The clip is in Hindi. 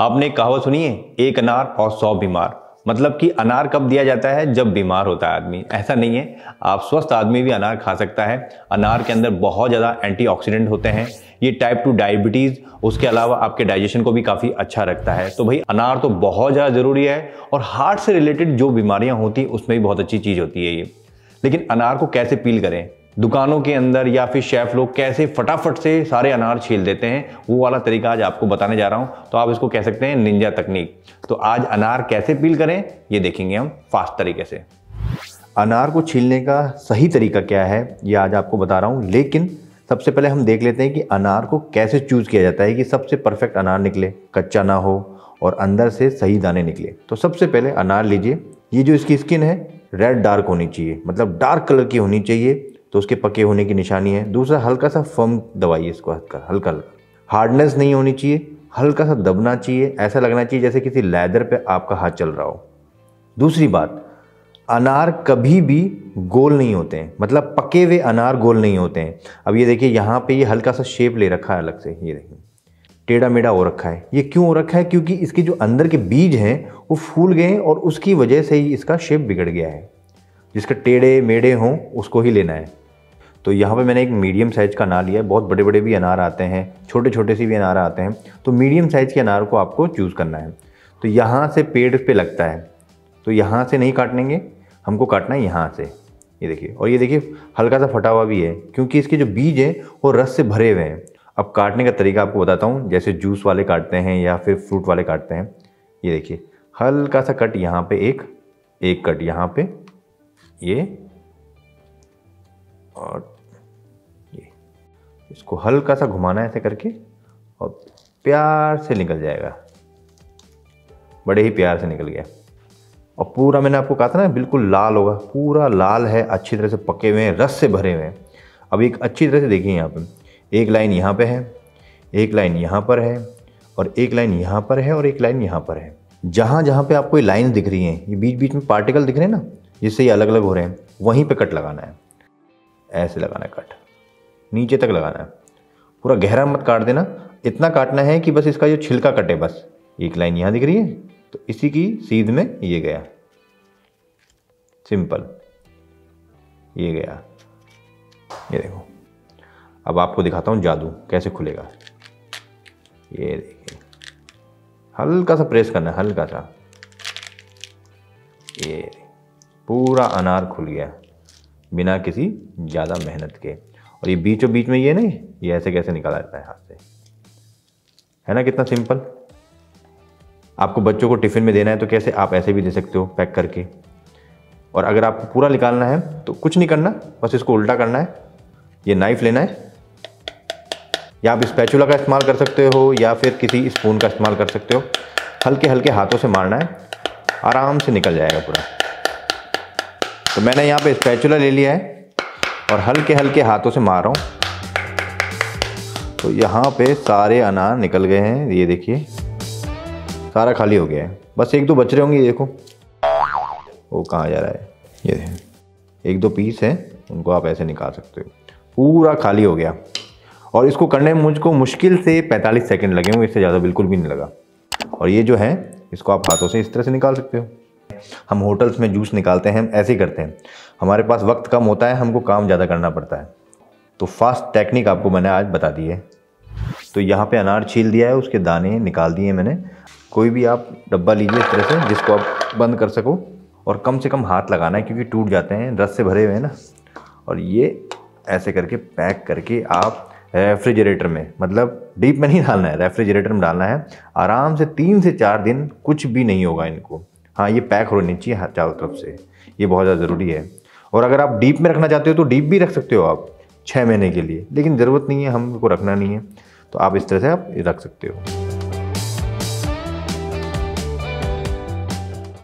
आपने एक कहावत सुनी है, एक अनार और 100 बीमार। मतलब कि अनार कब दिया जाता है? जब बीमार होता है आदमी। ऐसा नहीं है, आप स्वस्थ आदमी भी अनार खा सकता है। अनार के अंदर बहुत ज़्यादा एंटीऑक्सीडेंट होते हैं। ये टाइप 2 डायबिटीज़, उसके अलावा आपके डाइजेशन को भी काफ़ी अच्छा रखता है। तो भाई अनार तो बहुत ज़्यादा ज़रूरी है। और हार्ट से रिलेटेड जो बीमारियाँ होती हैं उसमें भी बहुत अच्छी चीज़ होती है ये। लेकिन अनार को कैसे पील करें? दुकानों के अंदर या फिर शेफ लोग कैसे फटाफट से सारे अनार छील देते हैं, वो वाला तरीका आज आपको बताने जा रहा हूं। तो आप इसको कह सकते हैं निंजा तकनीक। तो आज अनार कैसे पील करें ये देखेंगे हम फास्ट तरीके से। अनार को छीलने का सही तरीका क्या है ये आज आपको बता रहा हूं। लेकिन सबसे पहले हम देख लेते हैं कि अनार को कैसे चूज किया जाता है कि सबसे परफेक्ट अनार निकले, कच्चा ना हो और अंदर से सही दाने निकले। तो सबसे पहले अनार लीजिए। ये जो इसकी स्किन है रेड डार्क होनी चाहिए, मतलब डार्क कलर की होनी चाहिए, तो उसके पके होने की निशानी है। दूसरा, हल्का सा फर्म दबाइए इसको, हल्का हल्का। हार्डनेस नहीं होनी चाहिए, हल्का सा दबना चाहिए, ऐसा लगना चाहिए जैसे किसी लेदर पे आपका हाथ चल रहा हो। दूसरी बात, अनार कभी भी गोल नहीं होते हैं, मतलब पके हुए अनार गोल नहीं होते हैं। अब ये देखिए यहाँ पे ये हल्का सा शेप ले रखा है अलग से, ये देखिए टेढ़ा मेढ़ा हो रखा है। ये क्यों हो रखा है? क्योंकि इसके जो अंदर के बीज हैं वो फूल गए हैं और उसकी वजह से ही इसका शेप बिगड़ गया है। जिसके टेढ़े मेढ़े हों उसको ही लेना है। तो यहाँ पे मैंने एक मीडियम साइज़ का अनार लिया है। बहुत बड़े बड़े भी अनार आते हैं, छोटे छोटे से भी अनार आते हैं। तो मीडियम साइज़ के अनार को आपको चूज़ करना है। तो यहाँ से पेड़ पे लगता है, तो यहाँ से नहीं काटनेंगे, हमको काटना है यहाँ से। ये देखिए, और ये देखिए हल्का सा फटा हुआ भी है क्योंकि इसके जो बीज हैं वो रस से भरे हुए हैं। अब काटने का तरीका आपको बताता हूँ, जैसे जूस वाले काटते हैं या फिर फ्रूट वाले काटते हैं। ये देखिए हल्का सा कट यहाँ पे, एक कट यहाँ पे, ये और ये। इसको हल्का सा घुमाना है ऐसे करके और प्यार से निकल जाएगा। बड़े ही प्यार से निकल गया। और पूरा मैंने आपको कहा था ना बिल्कुल लाल होगा, पूरा लाल है, अच्छी तरह से पके हुए हैं, रस से भरे हुए हैं। अब एक अच्छी तरह से देखिए, यहाँ पे एक लाइन यहाँ पे है, एक लाइन यहाँ पर है, और एक लाइन यहाँ पर है, और एक लाइन यहाँ पर है। जहाँ जहाँ पे आपको ये लाइन दिख रही हैं, ये बीच बीच में पार्टिकल दिख रहे हैं ना, जिससे ये अलग अलग हो रहे हैं, वहीं पे कट लगाना है। ऐसे लगाना है कट, नीचे तक लगाना है। पूरा गहरा मत काट देना, इतना काटना है कि बस इसका जो छिलका कटे बस। एक लाइन यहाँ दिख रही है तो इसी की सीध में ये गया, सिंपल, ये गया। ये देखो, अब आपको दिखाता हूँ जादू कैसे खुलेगा। ये देखिए, हल्का सा प्रेस करना है, हल्का सा। ये पूरा अनार खुल गया बिना किसी ज़्यादा मेहनत के। और ये बीचों बीच में ये नहीं, ये ऐसे कैसे निकाला जाता है हाथ से, है ना, कितना सिंपल। आपको बच्चों को टिफ़िन में देना है तो कैसे, आप ऐसे भी दे सकते हो पैक करके। और अगर आपको पूरा निकालना है तो कुछ नहीं करना, बस इसको उल्टा करना है। ये नाइफ़ लेना है, या आप स्पैचुला का इस्तेमाल कर सकते हो या फिर किसी स्पून का इस्तेमाल कर सकते हो। हल्के हल्के हाथों से मारना है, आराम से निकल जाएगा पूरा। तो मैंने यहाँ पे स्पैचुला ले लिया है और हल्के हल्के हाथों से मार रहा हूँ। तो यहाँ पे सारे अनार निकल गए हैं, ये देखिए सारा खाली हो गया है। बस एक दो बच रहे होंगे, ये देखो वो कहाँ जा रहा है। ये देखो एक दो पीस हैं, उनको आप ऐसे निकाल सकते हो। पूरा खाली हो गया। और इसको करने में मुझको मुश्किल से 45 सेकंड लगे हुए, इससे ज़्यादा बिल्कुल भी नहीं लगा। और ये जो है इसको आप हाथों से इस तरह से निकाल सकते हो। हम होटल्स में जूस निकालते हैं, हम ऐसे ही करते हैं। हमारे पास वक्त कम होता है, हमको काम ज़्यादा करना पड़ता है, तो फास्ट टेक्निक आपको मैंने आज बता दी है। तो यहाँ पे अनार छील दिया है, उसके दाने निकाल दिए मैंने। कोई भी आप डब्बा लीजिए इस तरह से जिसको आप बंद कर सको, और कम से कम हाथ लगाना है क्योंकि टूट जाते हैं, रस से भरे हुए हैं ना। और ये ऐसे करके पैक करके आप रेफ्रिजरेटर में, मतलब डीप में नहीं डालना है, रेफ्रिजरेटर में डालना है। आराम से 3 से 4 दिन कुछ भी नहीं होगा इनको। हाँ, ये पैक होनी चाहिए चारों तरफ से, ये बहुत ज़्यादा ज़रूरी है। और अगर आप डीप में रखना चाहते हो तो डीप भी रख सकते हो आप 6 महीने के लिए, लेकिन ज़रूरत नहीं है, हमको रखना नहीं है, तो आप इस तरह से आप रख सकते हो।